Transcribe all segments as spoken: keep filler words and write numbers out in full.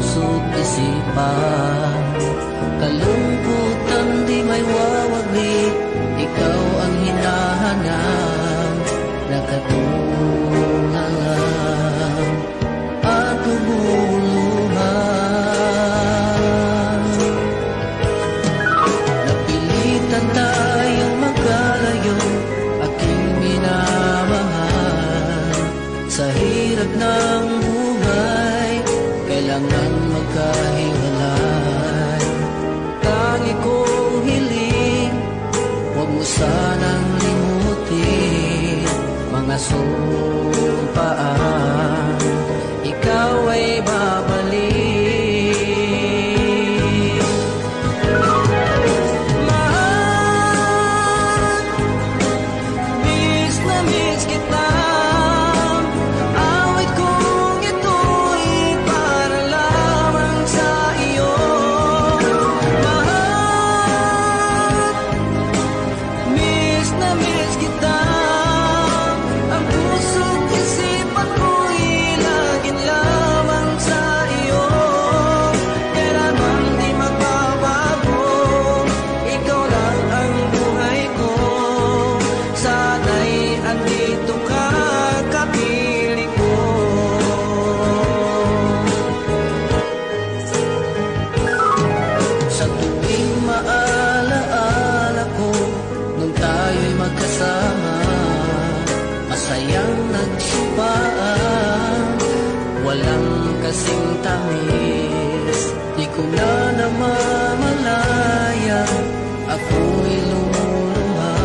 puso't isipan. Kalungkutan di may wawagli, ikaw ang hinahanap na katulungan at tumulungan. Napilitan tayong magkalayo, aking minamahal. Sa hirap ng buhay, kailangan magkahiwalay. Tangi kong hiling, huwag mo sanang limutin mga sumpaan, ikaw ay babalik. Mahal, miss na miss kita. Awit kong ito'y para lamang sa iyo. Mahal, miss na miss kita. Ang puso't isipan ko'y laging lamang sa iyo. Kailanman di magbabago, ikaw lang ang buhay ko. Sana'y andito ka, kapiling ko. Sa tuwing maalaala ko, nung tayo'y magkasama, masayang nagsipaan, walang kasing tamis. Di ko na namamalaya, ako'y lumuluha,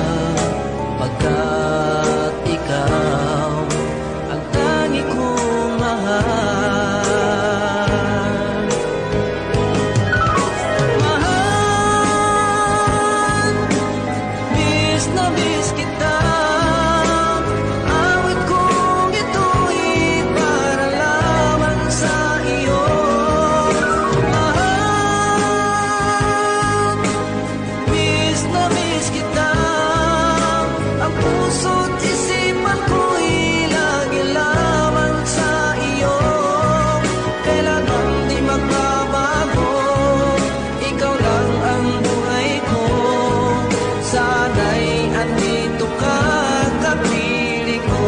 pagkat ikaw ang tangi kong mahal. Mahal, miss na miss kita. Awit kong ito'y para lamang sa iyo. Mahal, miss na miss kita. Ang puso't isipan ko'y lagi lamang sa iyo. Kailanman di magbabago, ikaw lang ang buhay ko. Sana'y andito ka, kapiling ko.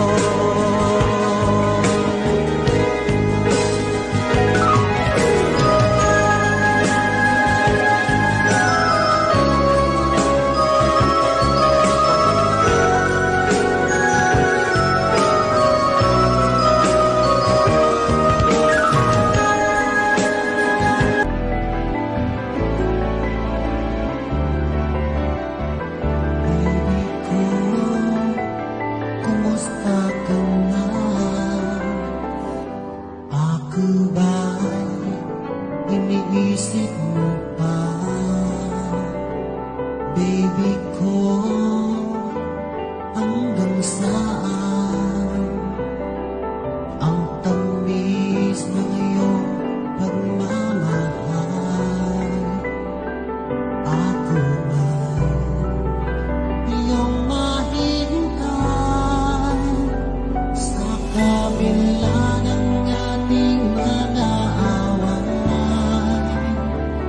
Baby ko, kumusta ka na? Ako ba'y iniisip mo pa? Baby ko, hanggang saan ang tamis ng iyong pagmamahal? Ako ba'y iyong mahintay sa kabila ng ating mga away?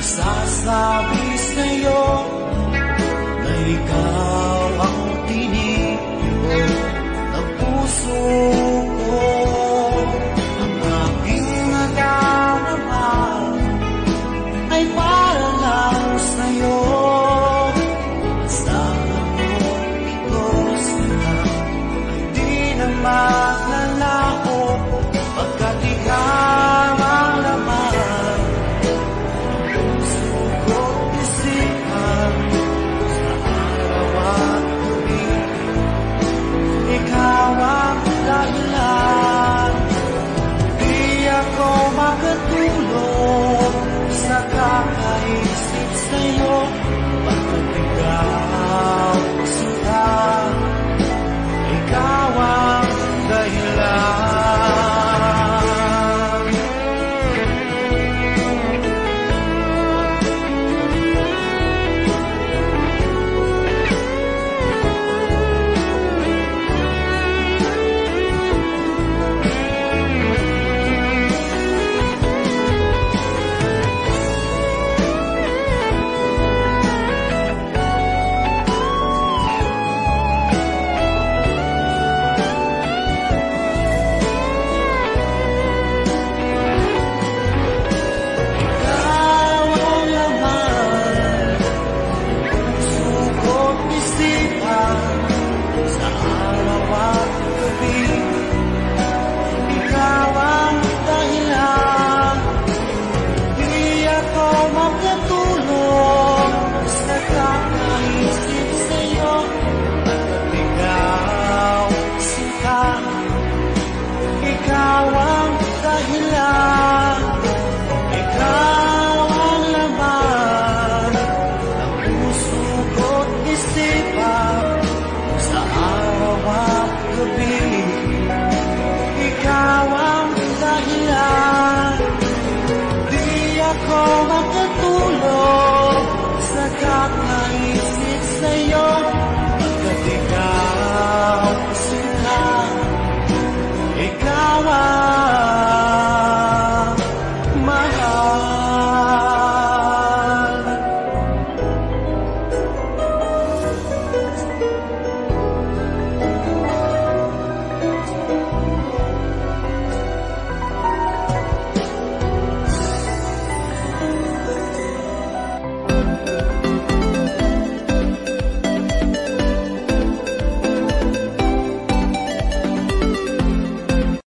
masasabi sa'yo na ikaw ang tinitiro ng puso ko. Ang aking nadarama ay para lang sa'yo. Asahan mo ito sila ay di na maglalaho, pagkat ikaw ang laman ng puso ko't isipan. Sa araw at gabi, ikaw ang dahilan. Di ako makatulog sa kakaisip sa'yo, pagkat ikaw suka, ikaw ang dahilan. Ikaw ang dahilan, ikaw ang laman ng puso ko't isipan. Sa araw at gabi, ikaw ang dahilan. Di ako mag-